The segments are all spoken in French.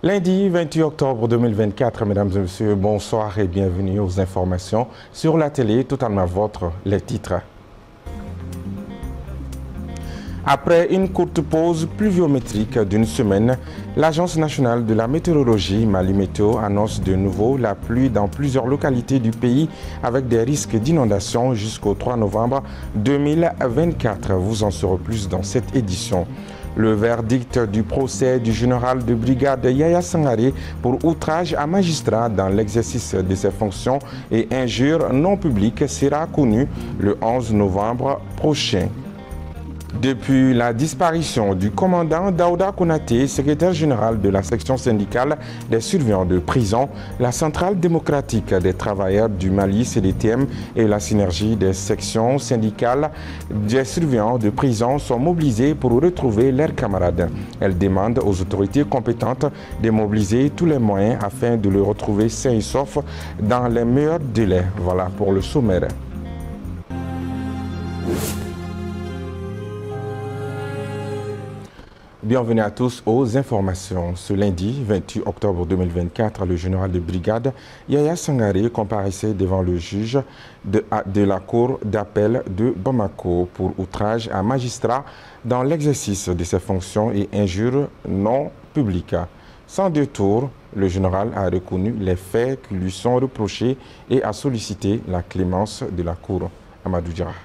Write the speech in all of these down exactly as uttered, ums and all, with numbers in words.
Lundi vingt-huit octobre deux mille vingt-quatre, mesdames et messieurs, bonsoir et bienvenue aux informations sur la télé, totalement vôtre, les titres. Après une courte pause pluviométrique d'une semaine, l'Agence nationale de la météorologie, Mali Météo, annonce de nouveau la pluie dans plusieurs localités du pays avec des risques d'inondation jusqu'au trois novembre deux mille vingt-quatre. Vous en saurez plus dans cette édition. Le verdict du procès du général de brigade Yaya Sangaré pour outrage à magistrat dans l'exercice de ses fonctions et injures non publiques sera connu le onze novembre prochain. Depuis la disparition du commandant Daouda Konaté, secrétaire général de la section syndicale des surveillants de prison, la Centrale démocratique des travailleurs du Mali, C D T M, et la synergie des sections syndicales des surveillants de prison sont mobilisées pour retrouver leurs camarades. Elles demandent aux autorités compétentes de mobiliser tous les moyens afin de le retrouver sain et sauf dans les meilleurs délais. Voilà pour le sommaire. Bienvenue à tous aux informations. Ce lundi vingt-huit octobre deux mille vingt-quatre, le général de brigade Yaya Sangaré comparaissait devant le juge de, de la cour d'appel de Bamako pour outrage à magistrat dans l'exercice de ses fonctions et injures non publiques. Sans détour, le général a reconnu les faits qui lui sont reprochés et a sollicité la clémence de la cour. Amadou Dira.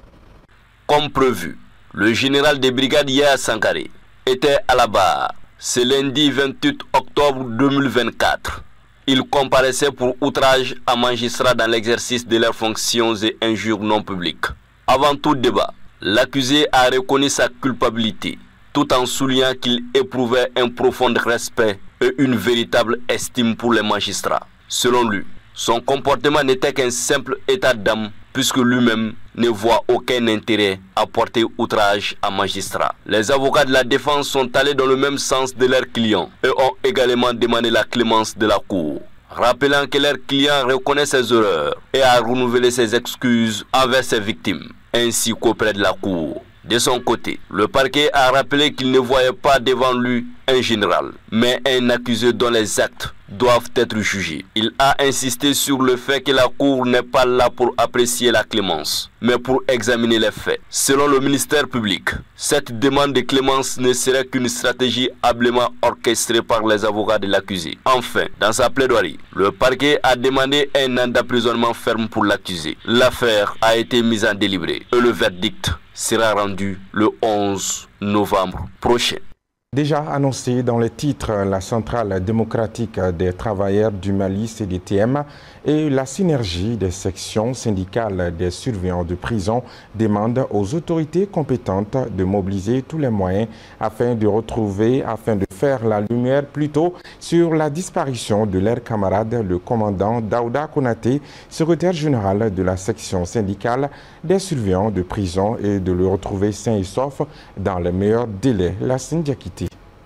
Comme prévu, le général de brigade Yaya Sangaré était à la barre ce lundi vingt-huit octobre deux mille vingt-quatre. Il comparaissait pour outrage à magistrat dans l'exercice de leurs fonctions et injures non publiques. Avant tout débat, l'accusé a reconnu sa culpabilité, tout en soulignant qu'il éprouvait un profond respect et une véritable estime pour les magistrats. Selon lui, son comportement n'était qu'un simple état d'âme, puisque lui-même ne voit aucun intérêt à porter outrage à magistrat. Les avocats de la défense sont allés dans le même sens de leurs clients et ont également demandé la clémence de la cour, rappelant que leur client reconnaît ses erreurs et a renouvelé ses excuses envers ses victimes, ainsi qu'auprès de la cour. De son côté, le parquet a rappelé qu'il ne voyait pas devant lui un général, mais un accusé dont les actes doivent être jugés. Il a insisté sur le fait que la cour n'est pas là pour apprécier la clémence, mais pour examiner les faits. Selon le ministère public, cette demande de clémence ne serait qu'une stratégie habilement orchestrée par les avocats de l'accusé. Enfin, dans sa plaidoirie, le parquet a demandé un an d'emprisonnement ferme pour l'accusé. L'affaire a été mise en délibéré et le verdict sera rendu le onze novembre prochain. Déjà annoncé dans les titres, la Centrale démocratique des travailleurs du Mali, C D T M, et la synergie des sections syndicales des surveillants de prison demandent aux autorités compétentes de mobiliser tous les moyens afin de retrouver, afin de faire la lumière plutôt sur la disparition de leur camarade, le commandant Daouda Konaté, secrétaire général de la section syndicale des surveillants de prison, et de le retrouver sain et sauf dans les meilleurs délais. La Sindiakité.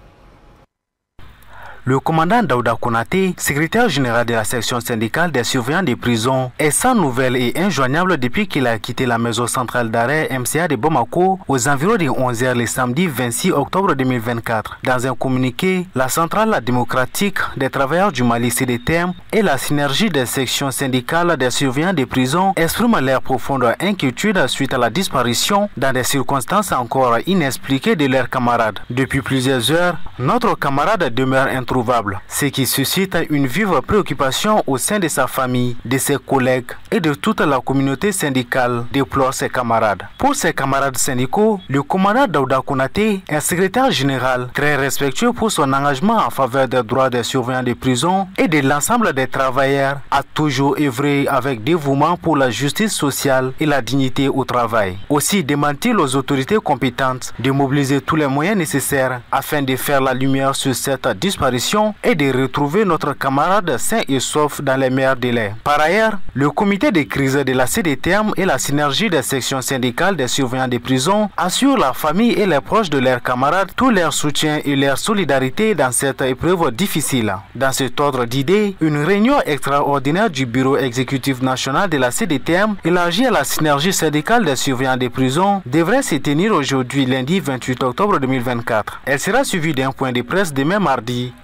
Le commandant Daouda Konaté, secrétaire général de la section syndicale des surveillants des prisons, est sans nouvelles et injoignable depuis qu'il a quitté la maison centrale d'arrêt M C A de Bamako aux environs de onze heures le samedi vingt-six octobre deux mille vingt-quatre. Dans un communiqué, la Centrale démocratique des travailleurs du Mali, C D T M, et la synergie des sections syndicales des surveillants des prisons expriment leur profonde inquiétude suite à la disparition, dans des circonstances encore inexpliquées, de leurs camarades. Depuis plusieurs heures, notre camarade demeure introuvable, ce qui suscite une vive préoccupation au sein de sa famille, de ses collègues et de toute la communauté syndicale, déplore ses camarades. Pour ses camarades syndicaux, le commandant Daouda Konaté, un secrétaire général très respectueux pour son engagement en faveur des droits des surveillants de prison et de l'ensemble des travailleurs, a toujours œuvré avec dévouement pour la justice sociale et la dignité au travail. Aussi demande-t-il aux autorités compétentes de mobiliser tous les moyens nécessaires afin de faire la lumière sur cette disparition et de retrouver notre camarade sain et sauf dans les meilleurs délais. Par ailleurs, le comité de crise de la C D T M et la synergie des sections syndicales des surveillants des prisons assurent la famille et les proches de leurs camarades tout leur soutien et leur solidarité dans cette épreuve difficile. Dans cet ordre d'idées, une réunion extraordinaire du bureau exécutif national de la C D T M élargie à la synergie syndicale des surveillants des prisons devrait se tenir aujourd'hui lundi vingt-huit octobre deux mille vingt-quatre. Elle sera suivie d'un point de presse demain mardi à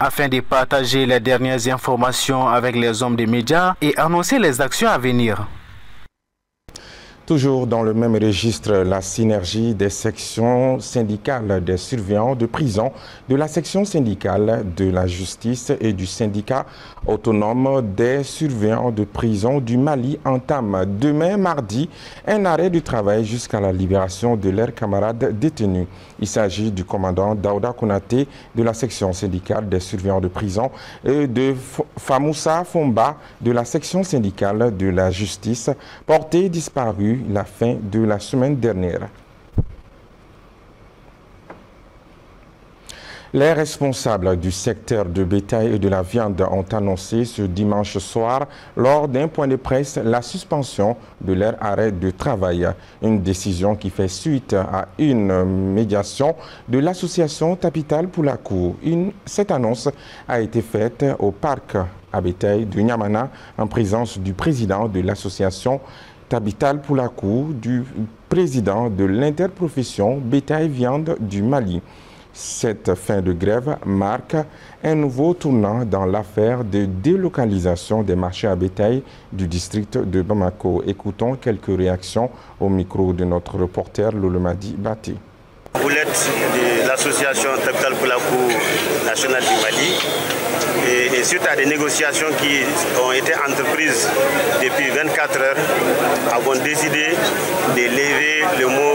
afin de partager les dernières informations avec les hommes des médias et annoncer les actions à venir. Toujours dans le même registre, la synergie des sections syndicales des surveillants de prison, de la section syndicale de la justice et du syndicat autonome des surveillants de prison du Mali entame demain mardi un arrêt du travail jusqu'à la libération de leurs camarades détenus. Il s'agit du commandant Daouda Konaté de la section syndicale des surveillants de prison et de Famoussa Fomba de la section syndicale de la justice, portés disparus la fin de la semaine dernière. Les responsables du secteur de bétail et de la viande ont annoncé ce dimanche soir, lors d'un point de presse, la suspension de leur arrêt de travail. Une décision qui fait suite à une médiation de l'association Tapital Poulakou. Une, cette annonce a été faite au parc à bétail de Niamana en présence du président de l'association Tapital Poulakou, du président de l'interprofession bétail-viande du Mali. Cette fin de grève marque un nouveau tournant dans l'affaire de délocalisation des marchés à bétail du district de Bamako. Écoutons quelques réactions au micro de notre reporter Lolomadi Baté. Vous l'êtes de l'association Tapital Poulakou nationale du Mali et, et suite à des négociations qui ont été entreprises depuis vingt-quatre heures, avons décidé de lever le mot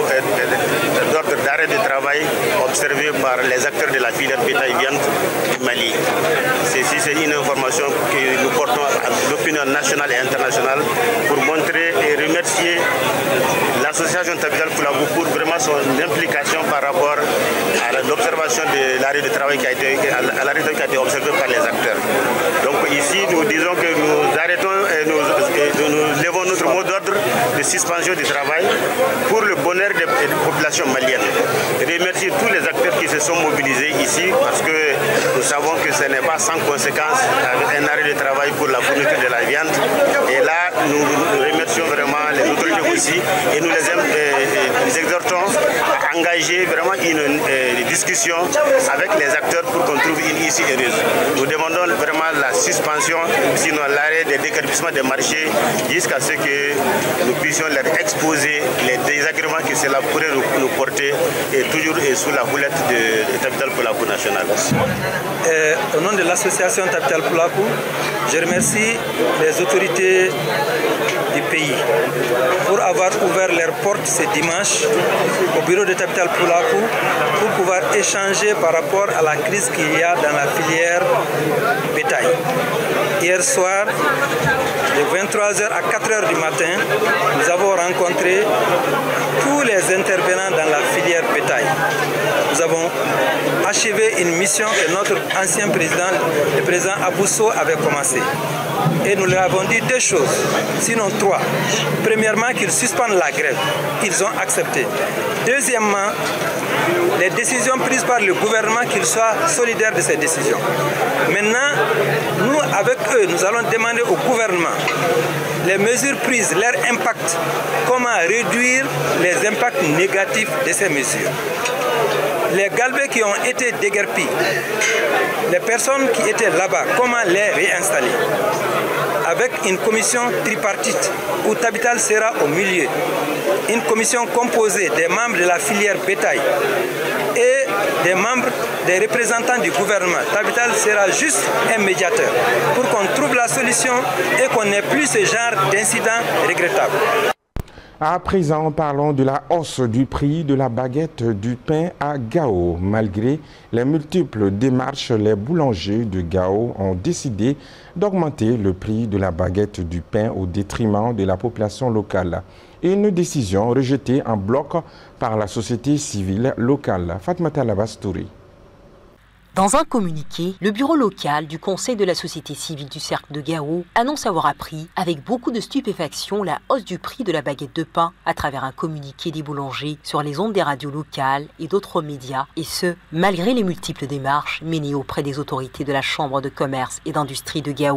d'ordre d'arrêt de travail observé par les acteurs de la filière bétail-viande du Mali. Ceci, c'est une information que nous portons à l'opinion nationale et internationale pour montrer et remercier l'association Tapital Poulakou pour vraiment son implication par rapport à l'observation de l'arrêt de travail qui a été, à l'arrêt qui a été observé par les acteurs. Donc ici, nous disons que nous arrêtons et nous, et nous levons notre mot d'ordre de suspension du travail pour le bonheur des, des populations maliennes. Je remercie tous les acteurs qui se sont mobilisés ici parce que nous savons que ce n'est pas sans conséquence un arrêt de travail pour la fourniture de la viande. Et là, nous, nous remercions vraiment les autorités aussi et nous les, euh, les exhortons à engager vraiment une euh, discussion avec les acteurs pour qu'on trouve une issue heureuse. Nous demandons vraiment la suspension, sinon l'arrêt des décarpissement des marchés jusqu'à ce que nous puissions leur exposer les désagréments que cela pourrait nous porter et toujours et sous la houlette de, de Tapital Poulakou national. Euh, au nom de l'association Tapital Poulakou, je remercie les autorités du pays pour avoir ouvert leurs portes ce dimanche au bureau de Tapital Poulakou pour pouvoir échanger par rapport à la crise qu'il y a dans la filière bétail. Hier soir, de vingt-trois heures à quatre heures du matin, nous avons rencontré tous les intervenants dans la filière bétail. Nous avons achevé une mission que notre ancien président, le président Abousso, avait commencé. Et nous leur avons dit deux choses, sinon trois. Premièrement, qu'ils suspendent la grève. Ils ont accepté. Deuxièmement, les décisions prises par le gouvernement, qu'ils soient solidaires de ces décisions. Maintenant, nous, avec eux, nous allons demander au gouvernement les mesures prises, leur impact, comment réduire les impacts négatifs de ces mesures. Les galbés qui ont été déguerpis, les personnes qui étaient là-bas, comment les réinstaller? Avec une commission tripartite où Tapital sera au milieu. Une commission composée des membres de la filière bétail et des membres, des représentants du gouvernement. Tapital sera juste un médiateur pour qu'on trouve la solution et qu'on n'ait plus ce genre d'incidents regrettables. À présent, parlons de la hausse du prix de la baguette du pain à Gao. Malgré les multiples démarches, les boulangers de Gao ont décidé d'augmenter le prix de la baguette du pain au détriment de la population locale. Une décision rejetée en bloc par la société civile locale. Fatmata Labastouri. Dans un communiqué, le bureau local du Conseil de la société civile du cercle de Gao annonce avoir appris avec beaucoup de stupéfaction la hausse du prix de la baguette de pain à travers un communiqué des boulangers sur les ondes des radios locales et d'autres médias, et ce, malgré les multiples démarches menées auprès des autorités de la Chambre de commerce et d'industrie de Gao.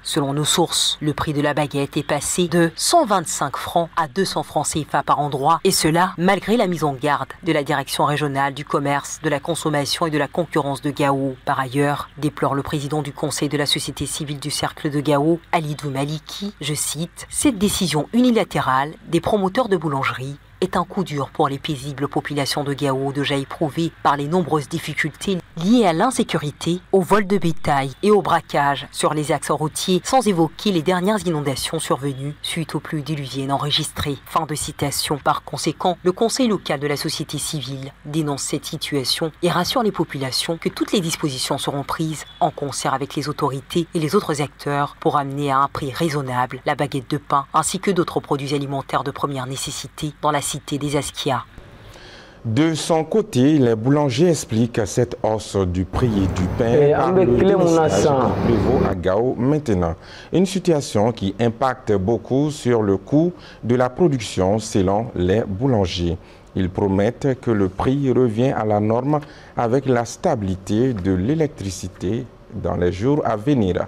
Selon nos sources, le prix de la baguette est passé de cent vingt-cinq francs à deux cents francs C F A par endroit, et cela malgré la mise en garde de la direction régionale du commerce, de la consommation et de la concurrence de Gao. Par ailleurs, déplore le président du conseil de la société civile du cercle de Gao, Alidou Maliki, je cite, « Cette décision unilatérale des promoteurs de boulangerie est un coup dur pour les paisibles populations de Gao, déjà éprouvées par les nombreuses difficultés liées à l'insécurité, au vol de bétail et au braquage sur les axes routiers, sans évoquer les dernières inondations survenues suite aux pluies diluviennes enregistrées. » Fin de citation. Par conséquent, le conseil local de la société civile dénonce cette situation et rassure les populations que toutes les dispositions seront prises en concert avec les autorités et les autres acteurs pour amener à un prix raisonnable la baguette de pain ainsi que d'autres produits alimentaires de première nécessité dans la cité des Askia. De son côté, les boulangers expliquent cette hausse du prix du pain par le démissage qui prévaut à Gao maintenant. Une situation qui impacte beaucoup sur le coût de la production selon les boulangers. Ils promettent que le prix revient à la norme avec la stabilité de l'électricité dans les jours à venir.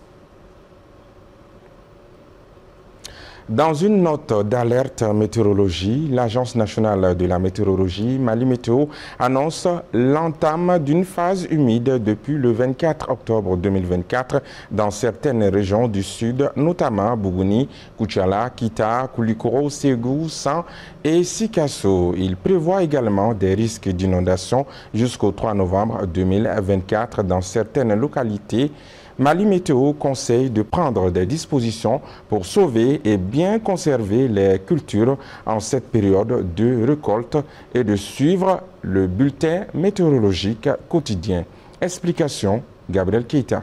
Dans une note d'alerte météorologie, l'Agence nationale de la météorologie, Mali Météo, annonce l'entame d'une phase humide depuis le vingt-quatre octobre deux mille vingt-quatre dans certaines régions du sud, notamment Bougouni, Koutiala, Kita, Koulikoro, Ségou, San et Sikasso. Il prévoit également des risques d'inondation jusqu'au trois novembre deux mille vingt-quatre dans certaines localités. Mali Météo conseille de prendre des dispositions pour sauver et bien conserver les cultures en cette période de récolte et de suivre le bulletin météorologique quotidien. Explication, Gabriel Keita.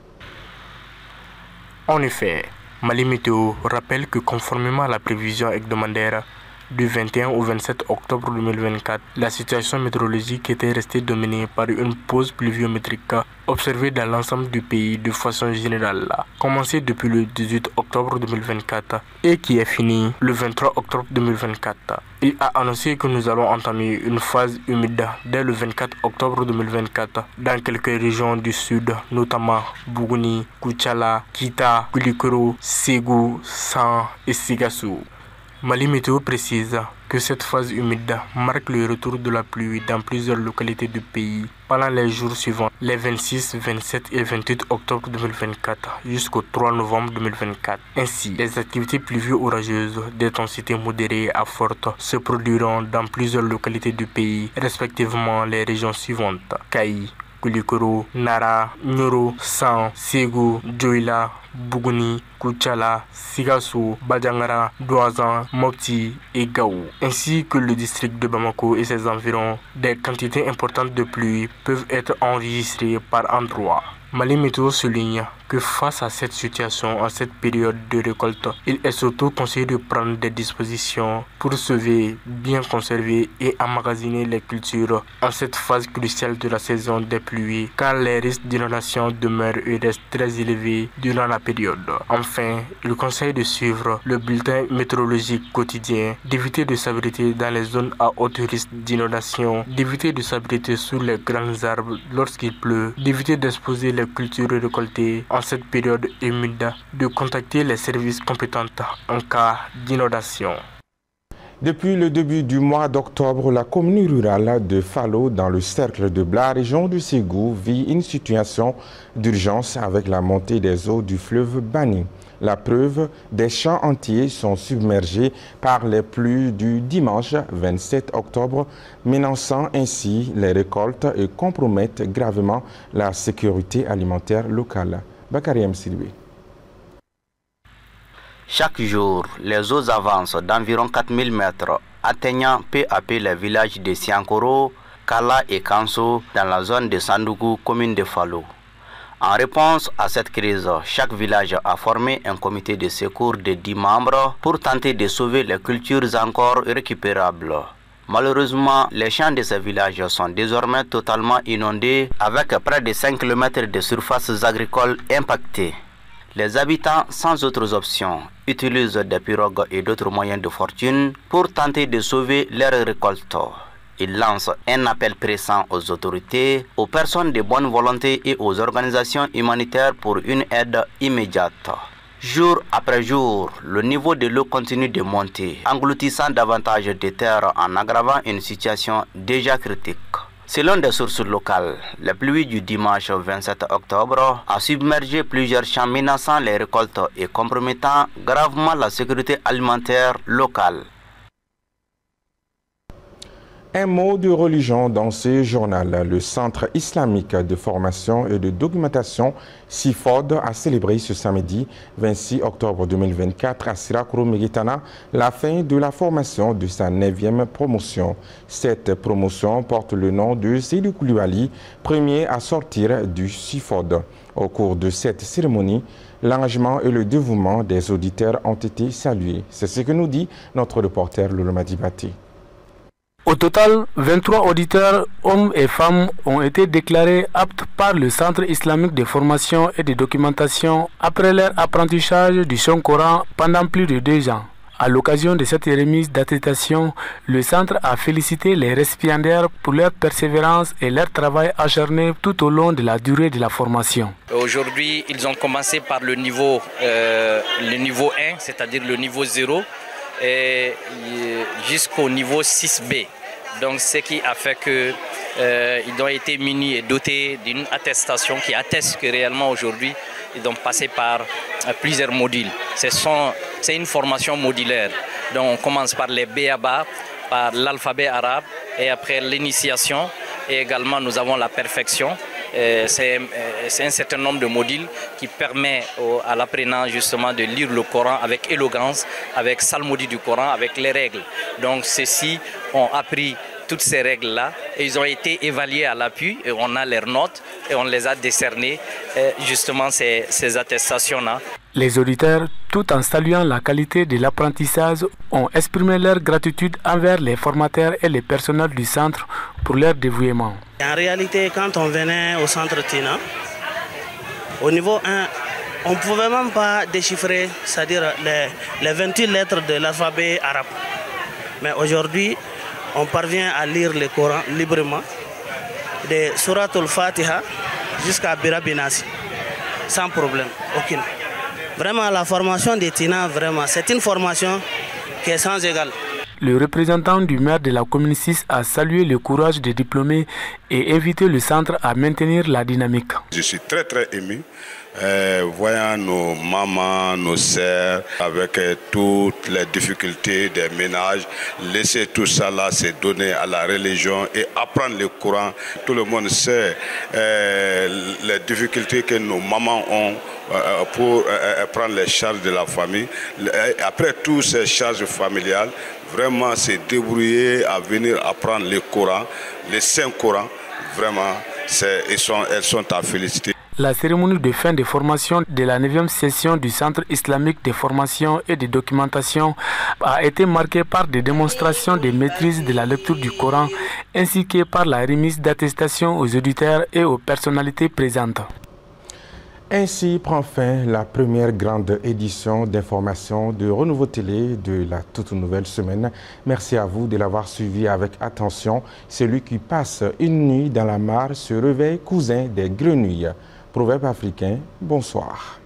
En effet, Mali Météo rappelle que conformément à la prévision hebdomadaire du vingt et un au vingt-sept octobre deux mille vingt-quatre, la situation météorologique était restée dominée par une pause pluviométrique observée dans l'ensemble du pays de façon générale, commencée depuis le dix-huit octobre deux mille vingt-quatre et qui est finie le vingt-trois octobre deux mille vingt-quatre. Il a annoncé que nous allons entamer une phase humide dès le vingt-quatre octobre deux mille vingt-quatre dans quelques régions du sud, notamment Bougouni, Koutiala, Kita, Koulikoro, Ségou, San et Sigassou. Mali Météo précise que cette phase humide marque le retour de la pluie dans plusieurs localités du pays pendant les jours suivants, les vingt-six, vingt-sept et vingt-huit octobre deux mille vingt-quatre jusqu'au trois novembre deux mille vingt-quatre. Ainsi, les activités pluvio-orageuses d'intensité modérée à forte se produiront dans plusieurs localités du pays, respectivement les régions suivantes: Kayi, Koulikoro, Nara, Nyoro, San, Ségou, Djoila, Bougouni, Koutiala, Sigassou, Badjangara, Douazan, Mopti et Gao, ainsi que le district de Bamako et ses environs. Des quantités importantes de pluie peuvent être enregistrées par endroits. Mali Météo souligne que face à cette situation, en cette période de récolte, il est surtout conseillé de prendre des dispositions pour sauver, bien conserver et emmagasiner les cultures en cette phase cruciale de la saison des pluies, car les risques d'inondation demeurent et restent très élevés durant la période. Enfin, il conseille de suivre le bulletin météorologique quotidien, d'éviter de s'abriter dans les zones à haut risque d'inondation, d'éviter de s'abriter sous les grands arbres lorsqu'il pleut, d'éviter d'exposer les cultures récoltées en cette période humide, de contacter les services compétents en cas d'inondation. Depuis le début du mois d'octobre, la commune rurale de Falo, dans le cercle de Bla, région du Ségou, vit une situation d'urgence avec la montée des eaux du fleuve Bani. La preuve, des champs entiers sont submergés par les pluies du dimanche vingt-sept octobre, menaçant ainsi les récoltes et compromettent gravement la sécurité alimentaire locale. Bakary M. Silvé. Chaque jour, les eaux avancent d'environ quatre mille mètres, atteignant peu à peu les villages de Siankoro, Kala et Kanso dans la zone de Sandougou, commune de Falo. En réponse à cette crise, chaque village a formé un comité de secours de dix membres pour tenter de sauver les cultures encore récupérables. Malheureusement, les champs de ces villages sont désormais totalement inondés avec près de cinq kilomètres de surfaces agricoles impactées. Les habitants, sans autres options, utilisent des pirogues et d'autres moyens de fortune pour tenter de sauver leurs récoltes. Il lance un appel pressant aux autorités, aux personnes de bonne volonté et aux organisations humanitaires pour une aide immédiate. Jour après jour, le niveau de l'eau continue de monter, engloutissant davantage de terres en aggravant une situation déjà critique. Selon des sources locales, la pluie du dimanche vingt-sept octobre a submergé plusieurs champs menaçant les récoltes et compromettant gravement la sécurité alimentaire locale. Un mot de religion dans ce journal. Le Centre islamique de formation et de documentation C I F O D a célébré ce samedi vingt-six octobre deux mille vingt-quatre à Sirakoro Meguitana la fin de la formation de sa neuvième promotion. Cette promotion porte le nom de Seydou Koulibaly, premier à sortir du C I F O D. Au cours de cette cérémonie, l'engagement et le dévouement des auditeurs ont été salués. C'est ce que nous dit notre reporter Lolo Madibati. Au total, vingt-trois auditeurs, hommes et femmes, ont été déclarés aptes par le Centre islamique de formation et de documentation après leur apprentissage du Saint-Coran pendant plus de deux ans. À l'occasion de cette remise d'attestation, le centre a félicité les récipiendaires pour leur persévérance et leur travail acharné tout au long de la durée de la formation. Aujourd'hui, ils ont commencé par le niveau, euh, le niveau un, c'est-à-dire le niveau zéro. Et jusqu'au niveau six B. Donc ce qui a fait qu'ils euh, ont été munis et dotés d'une attestation qui atteste que réellement aujourd'hui ils ont passé par euh, plusieurs modules. C'est une formation modulaire. Donc on commence par les B A B A, par l'alphabet arabe et après l'initiation et également nous avons la perfection. C'est un certain nombre de modules qui permet au, à l'apprenant justement de lire le Coran avec élégance, avec psalmodie du Coran, avec les règles. Donc ceux-ci ont appris toutes ces règles-là et ils ont été évalués à l'appui et on a leurs notes et on les a décernées justement ces, ces attestations-là. Les auditeurs, tout en saluant la qualité de l'apprentissage, ont exprimé leur gratitude envers les formateurs et les personnels du centre pour leur dévouement. En réalité, quand on venait au centre Tina, au niveau un, on ne pouvait même pas déchiffrer, c'est-à-dire les, les vingt-huit lettres de l'alphabet arabe. Mais aujourd'hui, on parvient à lire le Coran librement, de Surat al-Fatiha jusqu'à Bira Binasi, sans problème, aucune. Vraiment, la formation des Tina, vraiment, c'est une formation qui est sans égale. Le représentant du maire de la commune six a salué le courage des diplômés et invité le centre à maintenir la dynamique. Je suis très très ému. Euh, voyant nos mamans, nos sœurs, avec euh, toutes les difficultés des ménages, laisser tout ça là, c'est donner à la religion et apprendre le Coran. Tout le monde sait euh, les difficultés que nos mamans ont euh, pour euh, prendre les charges de la famille. Après toutes ces charges familiales, vraiment c'est débrouiller à venir apprendre le Coran, le Saint-Coran. Vraiment, elles sont, elles sont à féliciter. La cérémonie de fin de formation de la neuvième session du Centre islamique de formation et de documentation a été marquée par des démonstrations de maîtrise de la lecture du Coran ainsi que par la remise d'attestations aux auditeurs et aux personnalités présentes. Ainsi prend fin la première grande édition d'information de Renouveau Télé de la toute nouvelle semaine. Merci à vous de l'avoir suivi avec attention. Celui qui passe une nuit dans la mare se réveille cousin des grenouilles. Proverbe africain, bonsoir.